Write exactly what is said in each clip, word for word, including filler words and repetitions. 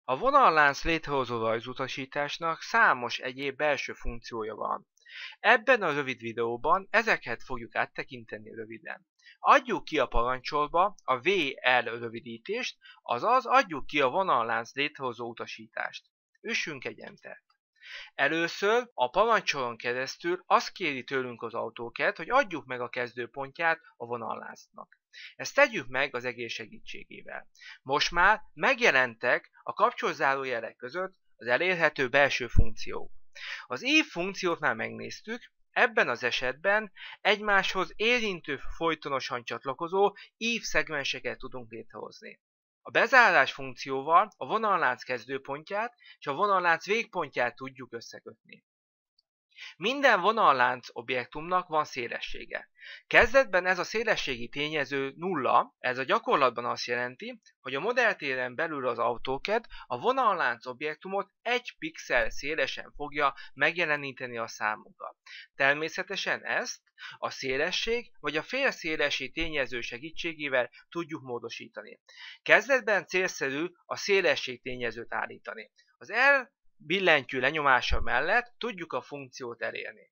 A vonallánc létrehozó rajzutasításnak számos egyéb belső funkciója van. Ebben a rövid videóban ezeket fogjuk áttekinteni röviden. Adjuk ki a parancsolba a vé el rövidítést, azaz adjuk ki a vonallánc létrehozó utasítást. Üssünk egy entert. Először a parancsolon keresztül azt kéri tőlünk az AutoCAD, hogy adjuk meg a kezdőpontját a vonalláncnak. Ezt tegyük meg az egész segítségével. Most már megjelentek a kapcsolzárójelek között az elérhető belső funkciók. Az if funkciót már megnéztük, ebben az esetben egymáshoz érintő folytonosan csatlakozó if szegmenseket tudunk létrehozni. A bezárás funkcióval a vonallánc kezdőpontját és a vonallánc végpontját tudjuk összekötni. Minden vonallánc objektumnak van szélessége. Kezdetben ez a szélességi tényező nulla, ez a gyakorlatban azt jelenti, hogy a modelltéren belül az AutoCAD a vonallánc objektumot egy pixel szélesen fogja megjeleníteni a számunkra. Természetesen ezt a szélesség vagy a félszélesség tényező segítségével tudjuk módosítani. Kezdetben célszerű a szélesség tényezőt állítani. Az L billentyű lenyomása mellett tudjuk a funkciót elérni.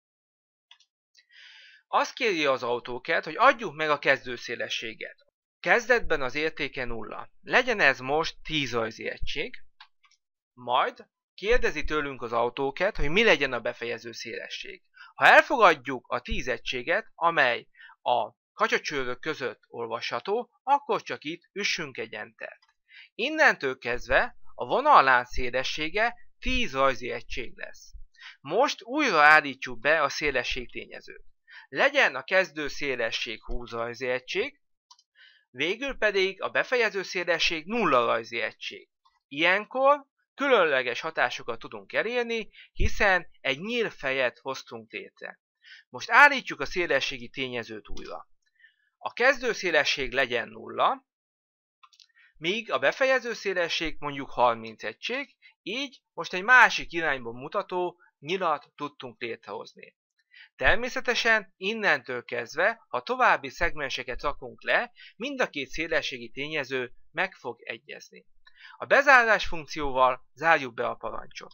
Azt kéri az AutoCAD, hogy adjuk meg a kezdőszélességet. Kezdetben az értéke nulla. Legyen ez most tíz rajzi egység, majd kérdezi tőlünk az AutoCAD, hogy mi legyen a befejező szélesség. Ha elfogadjuk a tíz egységet, amely a kacsacsőrök között olvasható, akkor csak itt üssünk egy entert. Innentől kezdve a vonallánc szélessége tíz rajzi egység lesz. Most újra állítsuk be a szélesség tényezőt. Legyen a kezdő szélesség húsz rajzi egység, végül pedig a befejező szélesség nulla rajzi egység. Ilyenkor különleges hatásokat tudunk elérni, hiszen egy nyílfejet hoztunk létre. Most állítsuk a szélességi tényezőt újra. A kezdő szélesség legyen nulla, míg a befejező szélesség mondjuk harminc egység, így most egy másik irányba mutató nyilat tudtunk létrehozni. Természetesen innentől kezdve, ha további szegmenseket rakunk le, mind a két szélességi tényező meg fog egyezni. A bezárás funkcióval zárjuk be a parancsot.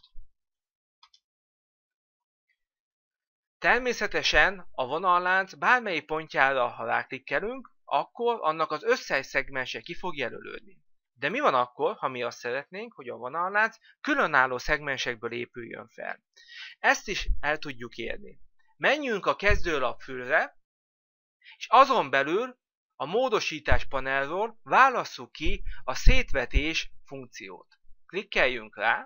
Természetesen a vonallánc bármelyik pontjára, ha ráklikkelünk, akkor annak az összes szegmense ki fog jelölődni. De mi van akkor, ha mi azt szeretnénk, hogy a vonallánc különálló szegmensekből épüljön fel? Ezt is el tudjuk érni. Menjünk a kezdőlapfülre, és azon belül a módosítás panelról válasszuk ki a szétvetés funkciót. Klikkeljünk rá.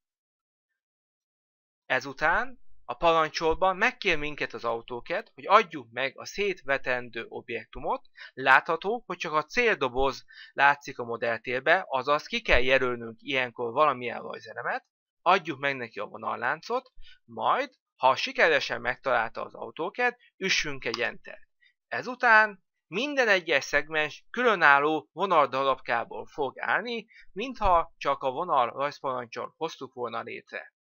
Ezután a parancsolban megkér minket az AutoCAD, hogy adjuk meg a szétvetendő objektumot. Látható, hogy csak a céldoboz látszik a modelltérbe, azaz ki kell jelölnünk ilyenkor valamilyen rajzelemet, adjuk meg neki a vonalláncot, majd, ha sikeresen megtalálta az AutoCAD, üssünk egy entert. Ezután minden egyes szegmens különálló vonaldarabkából fog állni, mintha csak a vonal rajzparancsot hoztuk volna létre.